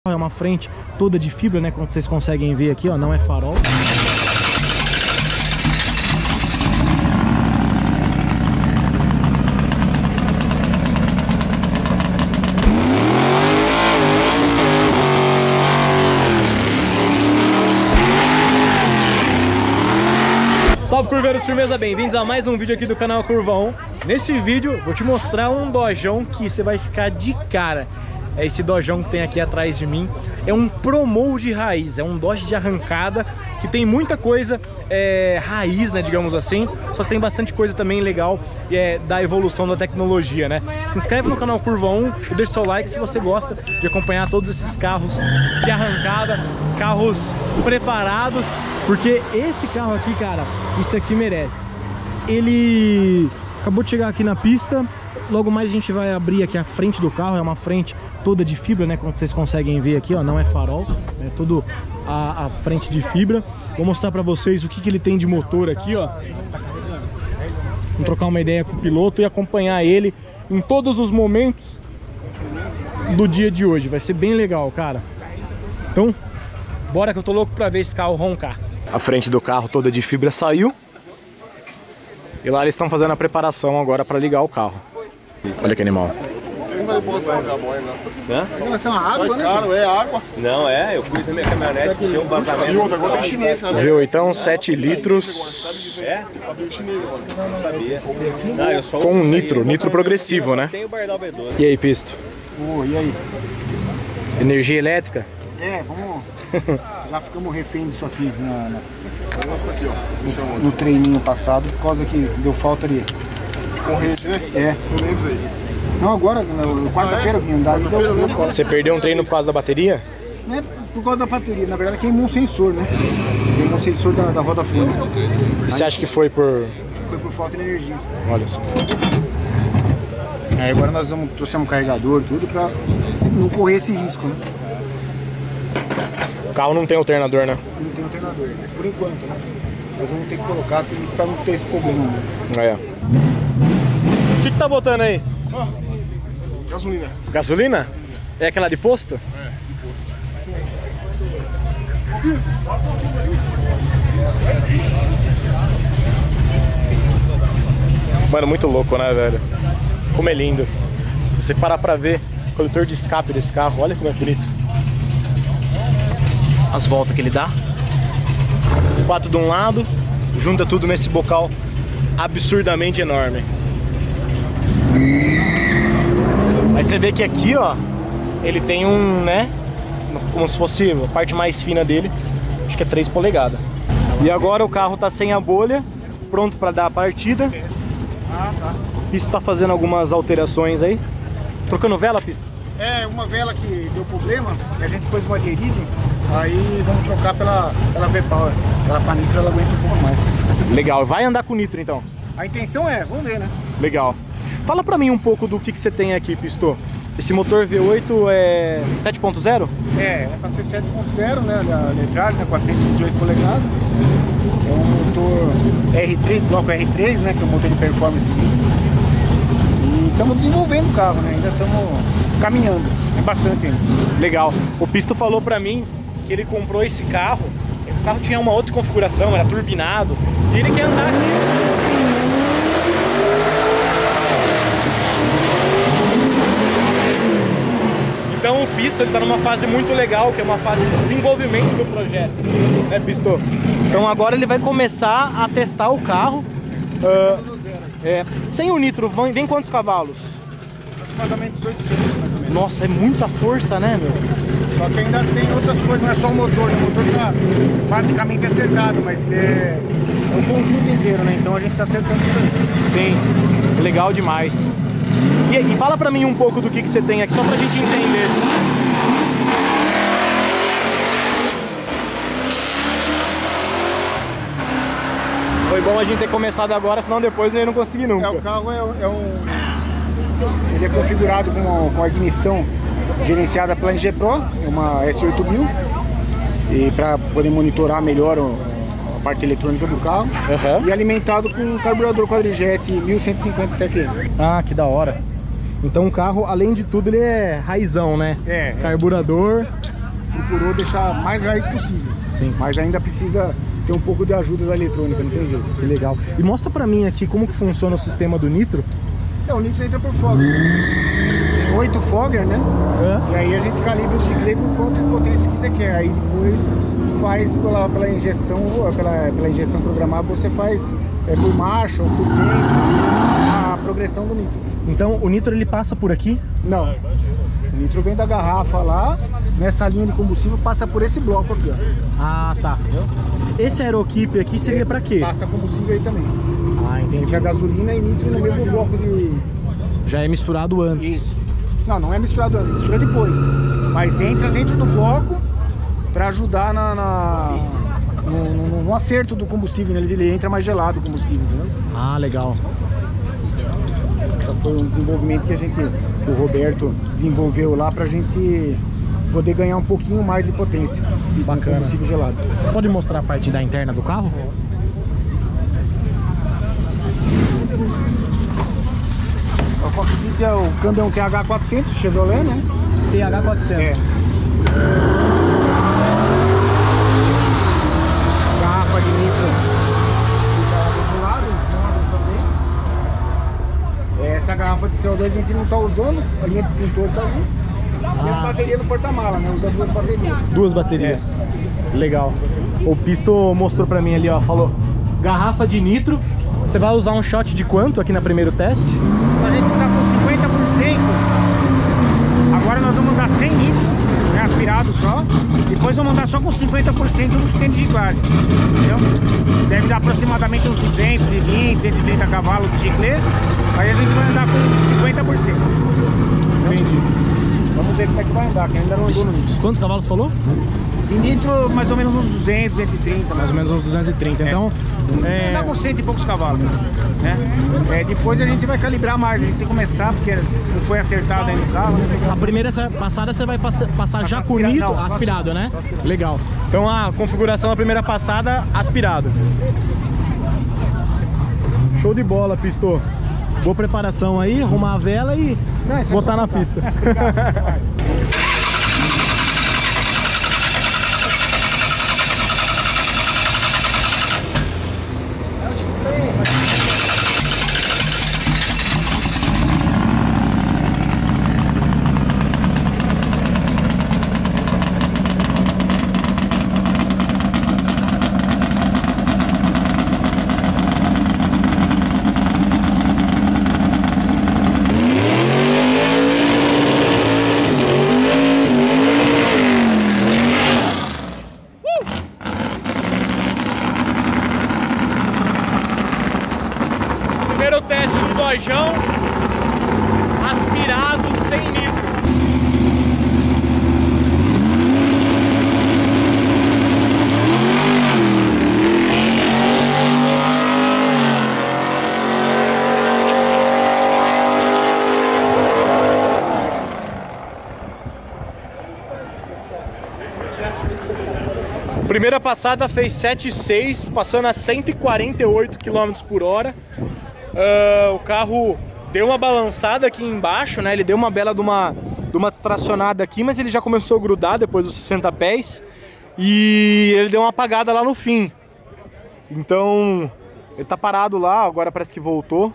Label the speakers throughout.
Speaker 1: É uma frente toda de fibra, né? Como vocês conseguem ver aqui, ó, não é farol. Salve curveiros, firmeza, bem-vindos a mais um vídeo aqui do canal Curva 1. Nesse vídeo vou te mostrar um dojão que você vai ficar de cara. É esse dojão que tem aqui atrás de mim. É um Pro Mode raiz, é um Dodge de arrancada que tem muita coisa raiz, né, digamos assim. Só que tem bastante coisa também legal da evolução da tecnologia, né? Se inscreve no canal Curva 1 e deixa seu like se você gosta de acompanhar todos esses carros de arrancada, carros preparados, porque esse carro aqui, cara, isso aqui merece. Ele acabou de chegar aqui na pista. Logo mais a gente vai abrir aqui a frente do carro. É uma frente toda de fibra, né? Como vocês conseguem ver aqui, ó, não é farol, é tudo a frente de fibra. Vou mostrar pra vocês o que ele tem de motor aqui, ó. Vamos trocar uma ideia com o piloto e acompanhar ele em todos os momentos do dia de hoje. Vai ser bem legal, cara. Então, bora que eu tô louco pra ver esse carro roncar. A frente do carro toda de fibra saiu. E lá eles estão fazendo a preparação agora para ligar o carro. Olha que animal.
Speaker 2: Vai ser uma água, né? Caro, é água.
Speaker 3: Não, eu fui na minha caminhonete, tem um vazamento.
Speaker 2: E outra, agora tem chinês, né?
Speaker 1: V8, 7 litros.
Speaker 3: É? Não sabia. Não, eu só
Speaker 1: com um nitro progressivo, né?
Speaker 3: Tem o Bardal B12.
Speaker 1: E aí, Pisto?
Speaker 2: E aí?
Speaker 1: Energia elétrica?
Speaker 2: Vamos... Já ficamos refém disso aqui no treininho passado, por causa que deu falta ali.
Speaker 4: Corrente, né?
Speaker 2: Eu lembro aí. Não, agora, quarta-feira eu vim andar e deu falta.
Speaker 1: Você perdeu um treino por causa da bateria?
Speaker 2: Não é por causa da bateria, na verdade queimou um sensor, né? Queimou um sensor da roda funda.
Speaker 1: E você acha que foi por...
Speaker 2: Foi por falta de energia.
Speaker 1: Olha só.
Speaker 2: Aí agora nós trouxemos um carregador, tudo, pra não correr esse risco, né?
Speaker 1: O carro não tem alternador, né?
Speaker 2: Não tem alternador, por enquanto, né? Nós vamos ter que colocar pra não ter esse problema mesmo.
Speaker 1: O que tá botando aí?
Speaker 4: Gasolina.
Speaker 1: Gasolina? É aquela de posto?
Speaker 4: De posto.
Speaker 1: Mano, muito louco, né, velho? Como é lindo. Se você parar pra ver o coletor de escape desse carro, olha como é bonito. As voltas que ele dá. 4 de um lado, junta tudo nesse bocal absurdamente enorme. Aí você vê que aqui, ó, ele tem um, né, como se fosse a parte mais fina dele, acho que é 3 polegadas. E agora o carro tá sem a bolha, pronto para dar a partida. Isso tá fazendo algumas alterações aí. Trocando vela, Pista?
Speaker 2: Uma vela que deu problema, e a gente pôs uma de iridium, aí vamos trocar pela V-Power. Ela pra nitro, ela aguenta um pouco mais.
Speaker 1: Legal, vai andar com nitro então?
Speaker 2: A intenção vamos ver, né?
Speaker 1: Legal. Fala pra mim um pouco do que você tem aqui, Pisto. Esse motor V8 é 7.0?
Speaker 2: É pra ser 7.0, né? Da letragem, né? 428 polegadas. É um motor R3, bloco R3, né? Que é um motor de performance. E estamos desenvolvendo o carro, né? Ainda estamos caminhando. É bastante ainda.
Speaker 1: Legal. O Pisto falou pra mim que ele comprou esse carro. O carro tinha uma outra configuração, era turbinado. E ele quer andar aqui. Então o Pisto ele tá numa fase muito legal, que é uma fase de desenvolvimento do projeto, né, Pisto? Então agora ele vai começar a testar o carro. Sem o nitro, vem quantos cavalos?
Speaker 2: Aproximadamente 800, mais ou menos.
Speaker 1: Nossa, é muita força, né, meu?
Speaker 2: Só que ainda tem outras coisas, não é só o motor. O motor tá basicamente acertado, mas é o conjunto inteiro, né? Então a gente tá acertando isso aí.
Speaker 1: Sim, legal demais. E fala pra mim um pouco do que você tem aqui, só pra gente entender. Foi bom a gente ter começado agora, senão depois eu ia não conseguir nunca.
Speaker 2: O carro ele é configurado com a ignição gerenciada pela NG Pro, uma S8000, e para poder monitorar melhor a parte eletrônica do carro, e alimentado com um carburador quadrijet 1150 CFM.
Speaker 1: Ah, que da hora. Então o carro, além de tudo, ele é raizão, né?
Speaker 2: É.
Speaker 1: Carburador.
Speaker 2: procurou deixar mais raiz possível.
Speaker 1: Sim.
Speaker 2: Mas ainda precisa ter um pouco de ajuda da eletrônica, não tem jeito.
Speaker 1: Que legal. E mostra pra mim aqui como que funciona o sistema do nitro.
Speaker 2: O nitro entra por fogger. Tem 8 fogger, né? E aí a gente calibra o chiclete com quanto de potência que você quer. Aí depois faz pela injeção, pela injeção programada, você faz por marcha ou por tempo a progressão do nitro.
Speaker 1: Então o nitro ele passa por aqui?
Speaker 2: Não. O nitro vem da garrafa lá, nessa linha de combustível, passa por esse bloco aqui, ó.
Speaker 1: Ah, tá. Esse aerokeep aqui seria pra quê?
Speaker 2: Passa combustível aí também.
Speaker 1: Ah, entendi.
Speaker 2: Entra gasolina e nitro no mesmo bloco de...
Speaker 1: Já é misturado antes.
Speaker 2: Isso. Não é misturado antes, mistura depois. Mas entra dentro do bloco pra ajudar no acerto do combustível, né? Ele entra mais gelado o combustível, entendeu?
Speaker 1: Ah, legal.
Speaker 2: Esse foi um desenvolvimento que o Roberto desenvolveu lá pra gente poder ganhar um pouquinho mais de potência.
Speaker 1: Bacana.
Speaker 2: Combustível gelado.
Speaker 1: Você pode mostrar a parte da interna do carro?
Speaker 2: O cockpit o câmbio é um TH400 Chevrolet, né?
Speaker 1: TH400.
Speaker 2: É. Garrafa de nitro fica lá do outro lado, também. Essa garrafa de CO2 a gente não está usando, a linha de extintor está ali. E as baterias no porta-mala, né? Usa 2 baterias.
Speaker 1: 2 baterias. Legal. O Pisto mostrou pra mim ali, ó, falou garrafa de nitro. Você vai usar um shot de quanto aqui no primeiro teste?
Speaker 2: A gente tá com 50%. Agora nós vamos mandar 100 litros, né, aspirado só. Depois vamos mandar só com 50% do que tem de giclagem. Entendeu? Deve dar aproximadamente uns 220, 230 cavalos de giclete. Aí a gente vai andar com 50%.
Speaker 1: Entendi.
Speaker 2: Vamos ver como é que vai andar, que ainda não andou no nitro.
Speaker 1: Quantos cavalos falou?
Speaker 2: Em nitro, mais ou menos uns 200, 230.
Speaker 1: Mais ou menos uns 230. Então,
Speaker 2: andar com 100 e poucos cavalos, né? Depois a gente vai calibrar mais, a gente tem que começar, porque não foi acertado aí no carro. Né?
Speaker 1: a primeira passada você vai passar já com nitro aspirado, né?
Speaker 2: aspirado.
Speaker 1: Legal. Então a configuração da primeira passada, aspirado. Show de bola, Pisto. Boa preparação aí, arrumar a vela e botar na pista. Primeiro teste do Dojão aspirado sem nitro. Primeira passada fez 7,6, passando a 148 km por hora. O carro deu uma balançada aqui embaixo, né? Ele deu uma bela de uma distracionada aqui, mas ele já começou a grudar depois dos 60 pés. E ele deu uma apagada lá no fim. Então, ele tá parado lá, agora parece que voltou.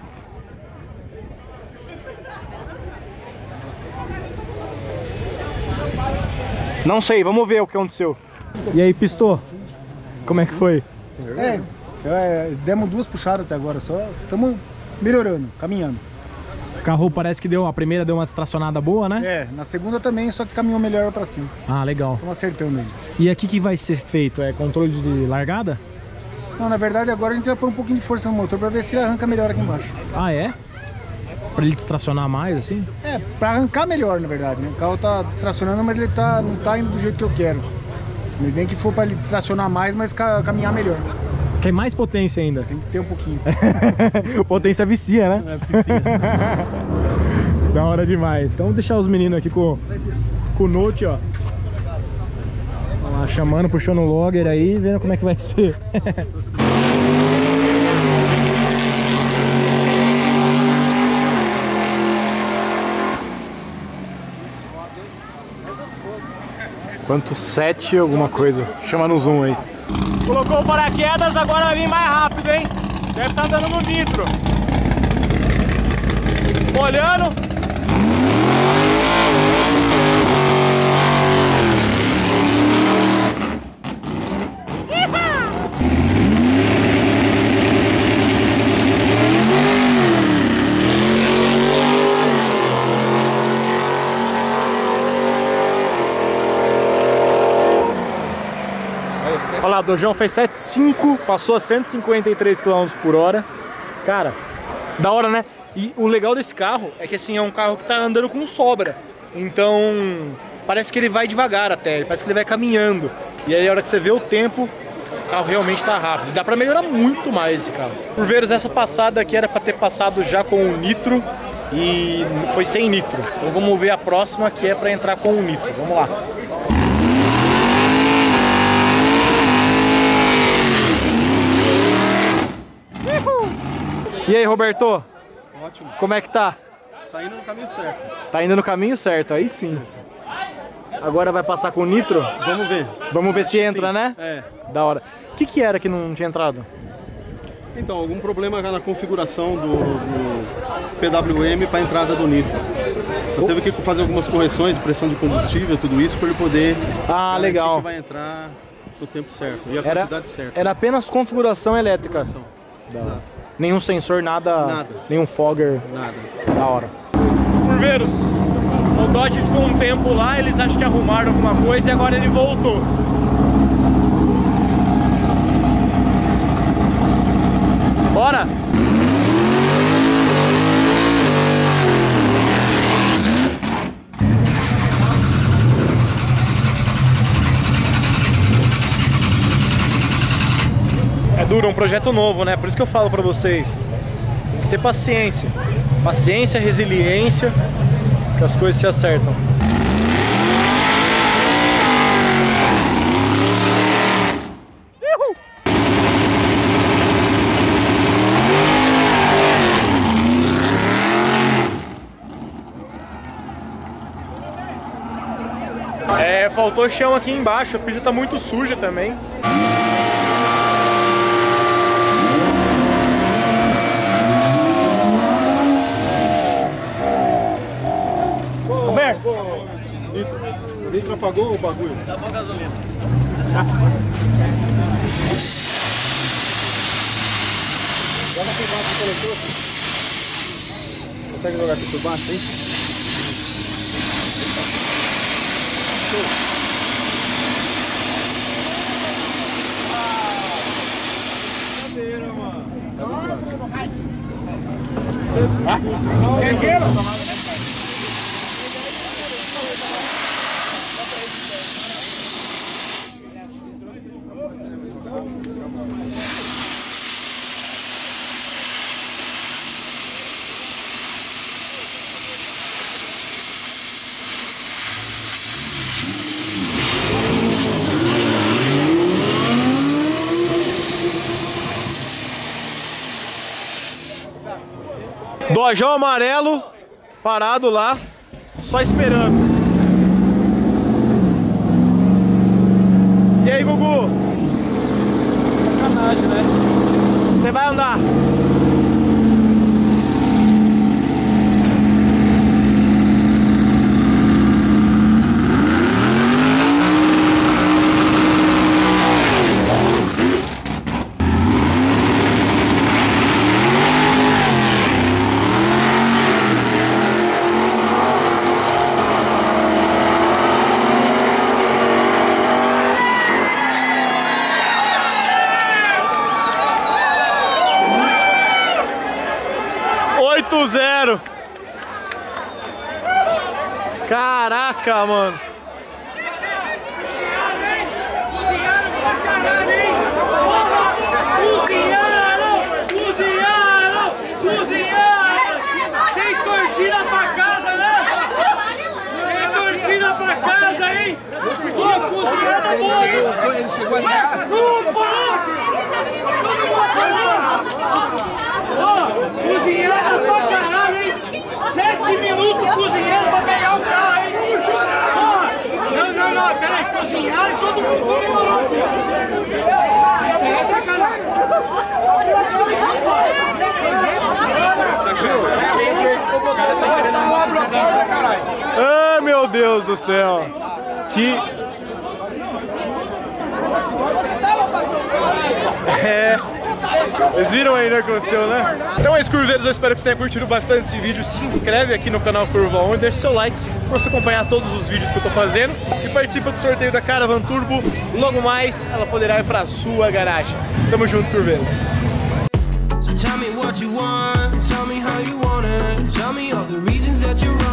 Speaker 1: Não sei, vamos ver o que aconteceu. E aí, Pisto? Como é que foi?
Speaker 2: Demos 2 puxadas até agora só, estamos melhorando, caminhando.
Speaker 1: O carro parece que a primeira deu uma distracionada boa, né?
Speaker 2: Na segunda também, só que caminhou melhor pra cima.
Speaker 1: Ah, legal.
Speaker 2: Estamos acertando aí.
Speaker 1: E aqui que vai ser feito? É controle de largada?
Speaker 2: Não, na verdade agora a gente vai pôr um pouquinho de força no motor pra ver se ele arranca melhor aqui embaixo.
Speaker 1: Ah, é? Pra ele distracionar mais, assim?
Speaker 2: Pra arrancar melhor, na verdade, né? O carro tá distracionando, mas ele não tá indo do jeito que eu quero. Mas nem que for pra ele distracionar mais, mas caminhar melhor.
Speaker 1: Quer mais potência ainda?
Speaker 2: Tem que ter um pouquinho.
Speaker 1: Potência vicia, né?
Speaker 2: Vicia.
Speaker 1: Da hora demais. Então vamos deixar os meninos aqui com o Note, ó. Vamos lá, chamando, puxando o logger aí, vendo como é que vai ser. Quanto 7 alguma coisa. Chama no zoom aí. Colocou o paraquedas, agora vai vir mais rápido, hein? Deve estar andando no nitro. Olhando. Olha lá, o Dojão fez 7,5, passou a 153 km por hora. Cara, da hora, né? E o legal desse carro é que assim, é um carro que tá andando com sobra. Então, parece que ele vai devagar até, parece que ele vai caminhando. E aí, a hora que você vê o tempo, o carro realmente tá rápido. Dá pra melhorar muito mais esse carro. Por veros, essa passada aqui era pra ter passado já com o nitro e foi sem nitro. Então vamos ver a próxima, que é pra entrar com o nitro. Vamos lá. E aí, Roberto?
Speaker 3: Ótimo.
Speaker 1: Como é que tá?
Speaker 3: Tá indo no caminho certo.
Speaker 1: Tá indo no caminho certo, aí sim. Agora vai passar com o nitro?
Speaker 3: Vamos ver.
Speaker 1: Vamos ver se entra,
Speaker 3: sim,
Speaker 1: né?
Speaker 3: É.
Speaker 1: Da hora. O que era que não tinha entrado?
Speaker 3: Então, algum problema na configuração do PWM para entrada do nitro. Então teve que fazer algumas correções de pressão de combustível, tudo isso, para ele poder garantir
Speaker 1: legal.
Speaker 3: que vai entrar no tempo certo e a quantidade certa.
Speaker 1: Era apenas configuração elétrica.
Speaker 3: Exato.
Speaker 1: Nenhum sensor, nada. Nenhum fogger.
Speaker 3: Nada.
Speaker 1: Da hora. Curveiros, o Dodge ficou um tempo lá, eles acham que arrumaram alguma coisa e agora ele voltou. Bora! É duro, um projeto novo, né? Por isso que eu falo pra vocês, tem que ter paciência. Paciência, resiliência, que as coisas se acertam. Faltou chão aqui embaixo, a pista tá muito suja também. Roberto!
Speaker 3: O nitro apagou o bagulho?
Speaker 1: Acabou a gasolina.
Speaker 3: Joga por baixo do coletor. Consegue jogar aqui por baixo, hein?
Speaker 1: Dojão amarelo, parado lá, só esperando. E aí, Gugu? Sacanagem, né? Você vai andar? Caraca, mano. Cozinharam! Tem torcida pra casa, né? Tem torcida pra casa, hein? Ô, cozinhada boa, hein? Ele chegou ali. Ô, cozinhada pra caralho, hein? 7 minutos cozinhando pra pegar o carro, hein? Não,
Speaker 2: não, peraí, cozinhar e todo mundo demorou. Isso é sacanagem.
Speaker 1: Ah, meu Deus do céu. Que... Vocês viram aí o que aconteceu, né? Então é isso, curveiros, eu espero que você tenha curtido bastante esse vídeo. Se inscreve aqui no canal Curva 1 e deixa seu like para você acompanhar todos os vídeos que eu tô fazendo. E participa do sorteio da Caravan Turbo. Logo mais, ela poderá ir para a sua garagem. Tamo junto, curveiros.
Speaker 5: Tell me what you want, tell me how you want it, tell me all the reasons that you're